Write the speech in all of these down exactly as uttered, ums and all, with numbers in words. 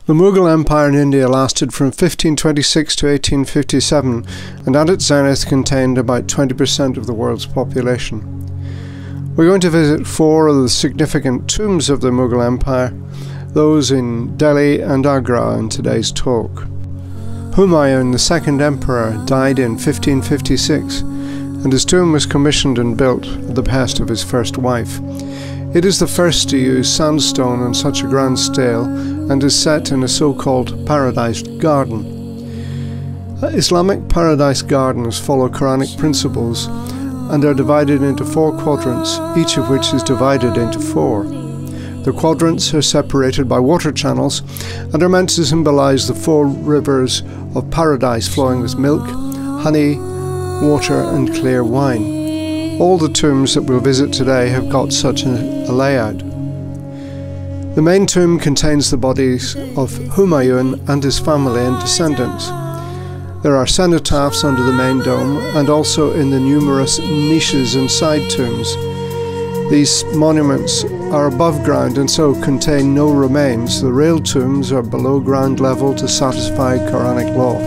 The Mughal Empire in India lasted from fifteen twenty-six to eighteen fifty-seven, and at its zenith contained about twenty percent of the world's population. We're going to visit four of the significant tombs of the Mughal Empire, those in Delhi and Agra in today's talk. Humayun, the second emperor, died in fifteen fifty-six, and his tomb was commissioned and built at the behest of his first wife. It is the first to use sandstone on such a grand scale and is set in a so-called paradise garden. Islamic paradise gardens follow Quranic principles and are divided into four quadrants, each of which is divided into four. The quadrants are separated by water channels and are meant to symbolize the four rivers of paradise flowing with milk, honey, water and clear wine. All the tombs that we'll visit today have got such a, a layout. The main tomb contains the bodies of Humayun and his family and descendants. There are cenotaphs under the main dome and also in the numerous niches and side tombs. These monuments are above ground and so contain no remains. The real tombs are below ground level to satisfy Quranic law.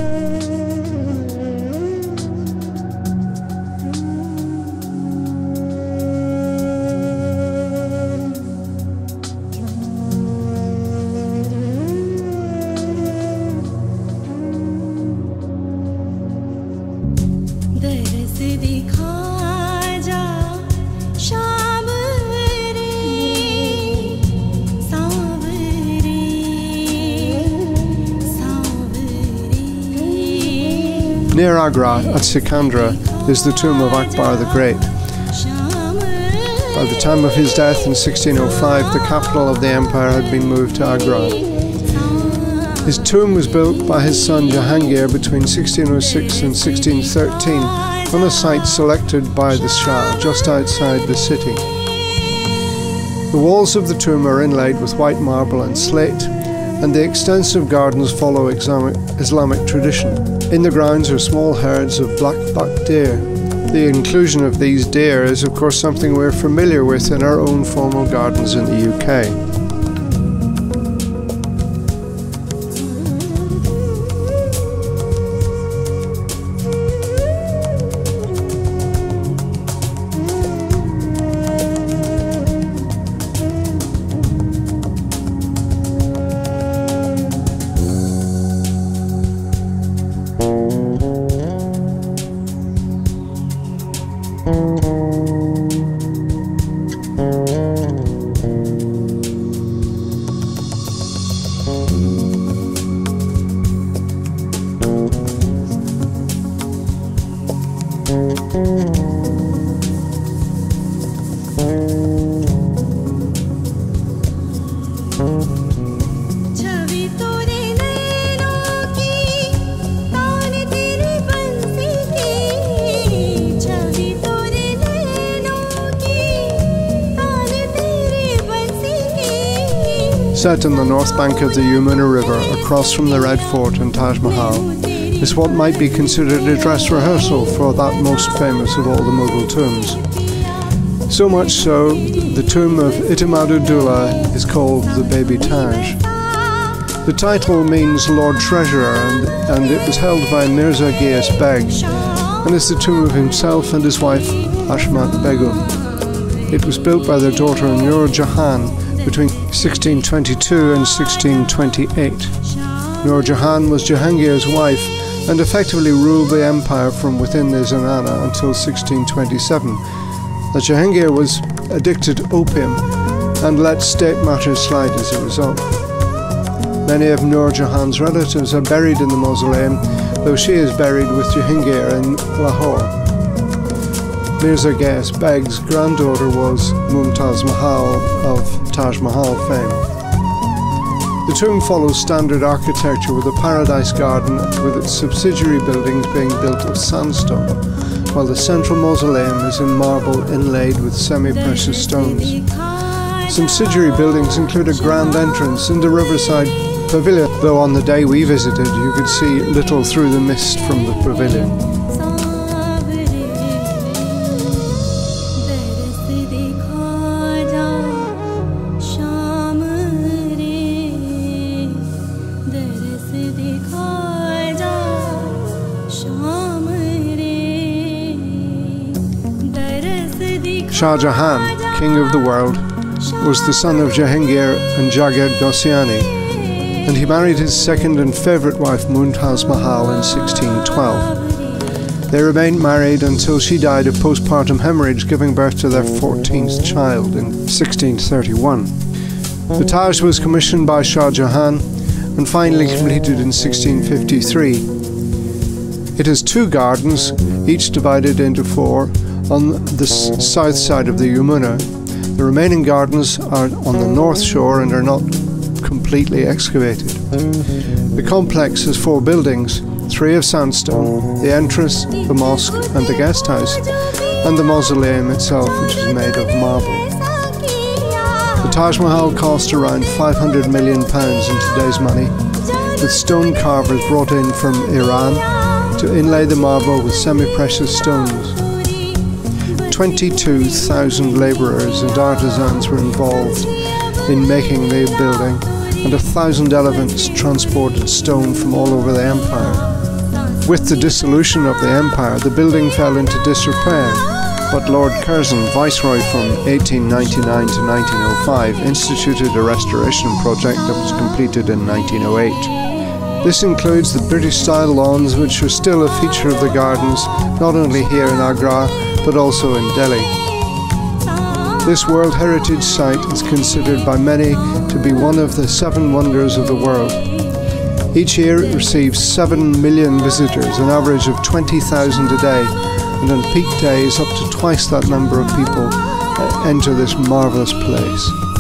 Near Agra, at Sikandra, is the tomb of Akbar the Great. By the time of his death in sixteen oh five, the capital of the empire had been moved to Agra. His tomb was built by his son Jahangir between sixteen oh six and sixteen thirteen on a site selected by the Shah just outside the city. The walls of the tomb are inlaid with white marble and slate, and the extensive gardens follow Islamic, Islamic tradition. In the grounds are small herds of black buck deer. The inclusion of these deer is of course something we're familiar with in our own formal gardens in the U K. Set in the north bank of the Yamuna River, across from the Red Fort and Taj Mahal, is what might be considered a dress rehearsal for that most famous of all the Mughal tombs. So much so, the tomb of Itimaduddaulah is called the Baby Taj. The title means Lord Treasurer, and, and it was held by Mirza Ghias Beg, and is the tomb of himself and his wife Ashmat Begum. It was built by their daughter Nur Jahan between sixteen twenty-two and sixteen twenty-eight. Nur Jahan was Jahangir's wife and effectively ruled the empire from within the Zenana until sixteen twenty-seven. As Jahangir was addicted to opium and let state matters slide as a result. Many of Nur Jahan's relatives are buried in the mausoleum, though she is buried with Jahangir in Lahore. Mirza Ghias Beg's granddaughter was Mumtaz Mahal of Taj Mahal fame. The tomb follows standard architecture with a paradise garden with its subsidiary buildings being built of sandstone, while the central mausoleum is in marble inlaid with semi-precious stones. Subsidiary buildings include a grand entrance in the riverside pavilion, though on the day we visited you could see little through the mist from the pavilion. Shah Jahan, king of the world, was the son of Jahangir and Jagat Gosseini, and he married his second and favourite wife Mumtaz Mahal in sixteen twelve. They remained married until she died of postpartum hemorrhage, giving birth to their fourteenth child in sixteen thirty-one. The Taj was commissioned by Shah Jahan and finally completed in sixteen fifty-three. It has two gardens, each divided into four, on the south side of the Yamuna. The remaining gardens are on the north shore and are not completely excavated. The complex has four buildings, three of sandstone, the entrance, the mosque and the guest house, and the mausoleum itself, which is made of marble. The Taj Mahal cost around five hundred million pounds in today's money, with stone carvers brought in from Iran to inlay the marble with semi-precious stones. twenty-two thousand labourers and artisans were involved in making the building, and a thousand elephants transported stone from all over the empire. With the dissolution of the empire, the building fell into disrepair, but Lord Curzon, Viceroy from eighteen ninety-nine to nineteen oh five, instituted a restoration project that was completed in nineteen oh eight. This includes the British-style lawns, which are still a feature of the gardens, not only here in Agra, but also in Delhi. This World Heritage Site is considered by many to be one of the seven wonders of the world. Each year it receives seven million visitors, an average of twenty thousand a day, and on peak days up to twice that number of people enter this marvellous place.